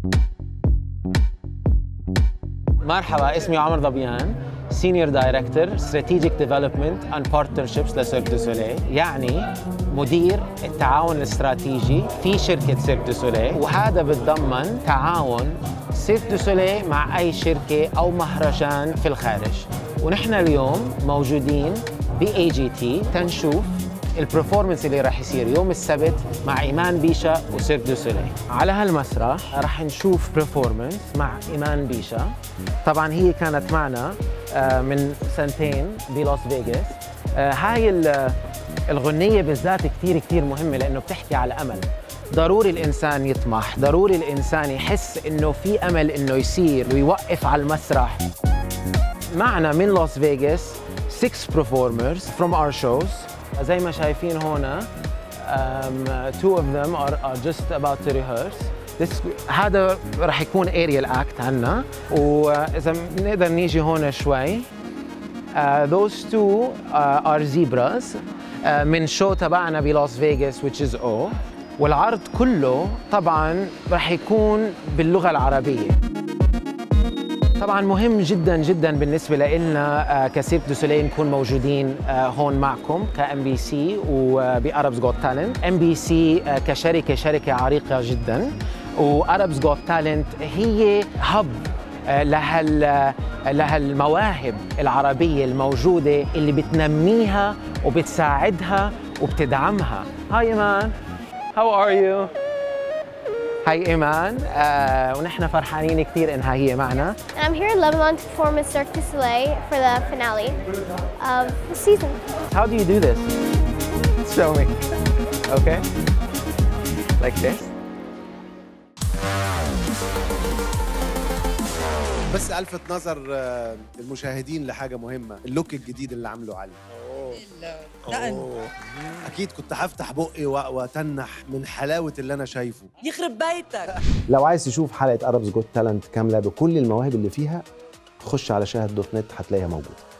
مرحبا، اسمي عمر ضبيان، Senior Director Strategic Development and Partnerships لسيرك دو سوليه، يعني مدير التعاون الاستراتيجي في شركة سيرك دو سوليه، وهذا بتضمن تعاون سيرك دو سوليه مع أي شركة أو مهرجان في الخارج. ونحن اليوم موجودين ب-AGT تنشوف البرفورمنس اللي راح يصير يوم السبت مع إيمان بيشا وسيرك دو سوليه. على هالمسرح راح نشوف برفورمنس مع إيمان بيشا. طبعاً هي كانت معنا من سنتين بلوس فيغاس. هاي الغنية بالذات كتير مهمة لأنه بتحكي على أمل. ضروري الإنسان يطمح، ضروري الإنسان يحس إنه في أمل إنه يصير ويوقف على المسرح. معنا من لوس فيغاس 6 performers from our shows. زي ما شايفين هنا 2 of them are just about to rehearse. هذا رح يكون aerial act عنا، وإذا نقدر نيجي هون شوي. Those two are zebras من شو تبعنا بلوس فيغاس which is O. والعرض كله طبعاً رح يكون باللغة العربية. طبعاً مهم جداً بالنسبة لنا كسيرك دو سوليه نكون موجودين هون معكم كMBC وبArabs Got Talent. MBC كشركة عريقة جداً، وArabs Got Talent هي هب لهالمواهب العربية الموجودة اللي بتنميها وبتساعدها وبتدعمها. Hi إيمان. How are you? هاي إيمان، ونحن فرحانين كثير إنها هي معنا. And I'm here in Lebanon to perform with Cirque du Soleil for the finale of the season. How do you do this? Show me. Okay. Like this. بس ألفت نظر المشاهدين لحاجة مهمة، اللوك الجديد اللي عملوا عليه. أكيد كنت هفتح بقي وأتنح من حلاوة اللي أنا شايفه. يخرب بيتك. لو عايز تشوف حلقة Arabs Got Talent كاملة بكل المواهب اللي فيها، خش على شاهد.net هتلاقيها موجودة.